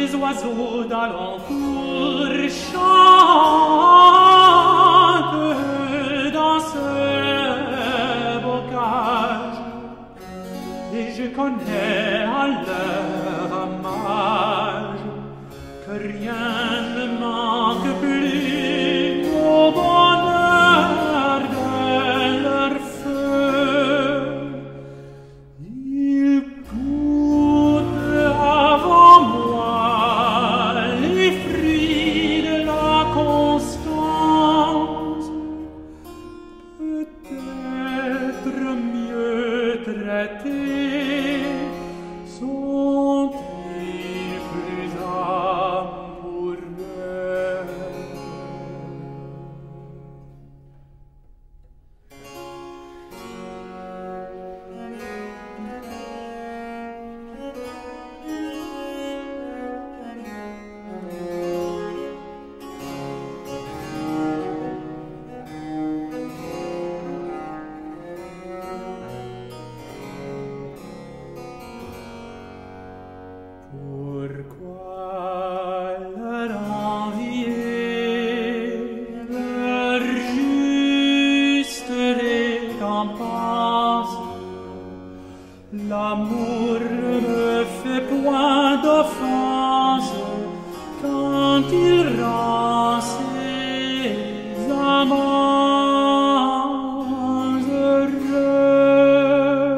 les oiseaux d'alentour chantent dans ce bocage, et je connais à leur hommage que rien ne manque plus au bonheur de leur feu. Ils goûtent avant moi les fruits de la constance, peut-être mieux traités sont-ils plus amoureux. Pourquoi leur envier leur juste récompense? L'amour ne me fait point d'offense quand il rend ses amants heureux.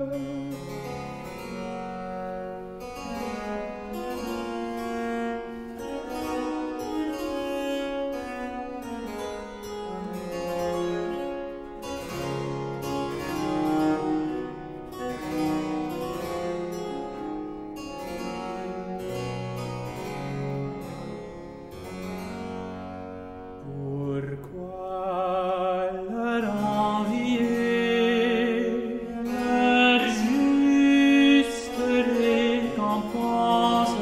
Pourquoi leur envier leur juste récompense?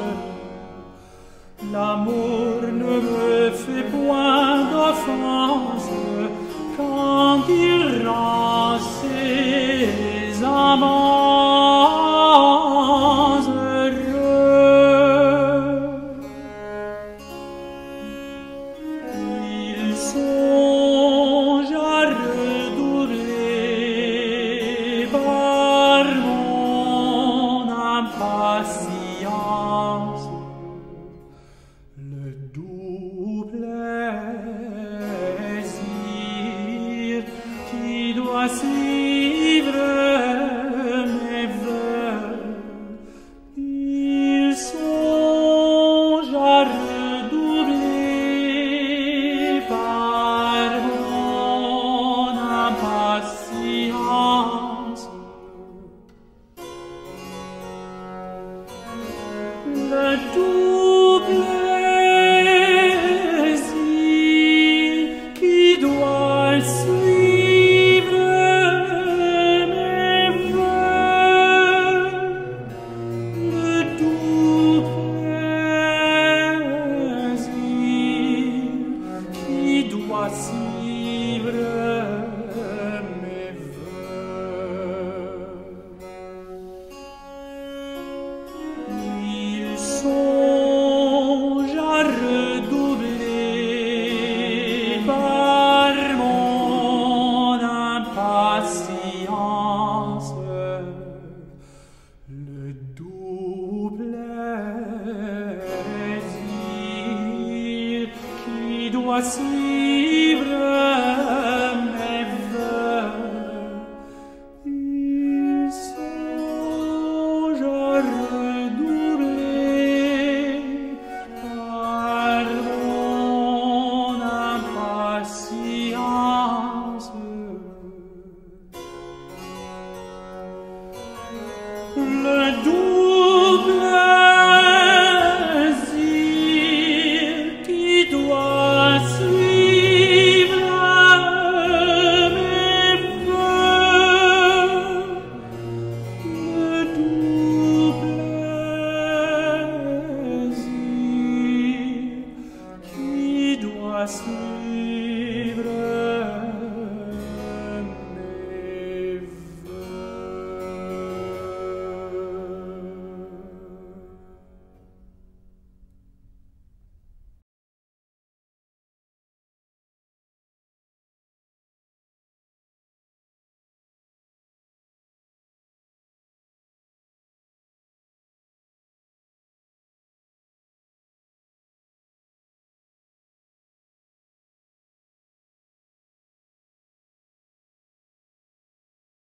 L'amour ne me fait point d'offense quand il rend ses amants heureux. Il songe à redoubler par mon impatience le doux plaisir qui doit suivre mes vœux. Il songe à redoubler par mon impatience le doux plaisir qui doit suivre mes vœux. Le doux plaisir qui doit suivre mes vœux. Il songe à redoubler par mon impatience le doux plaisir qui doit suivre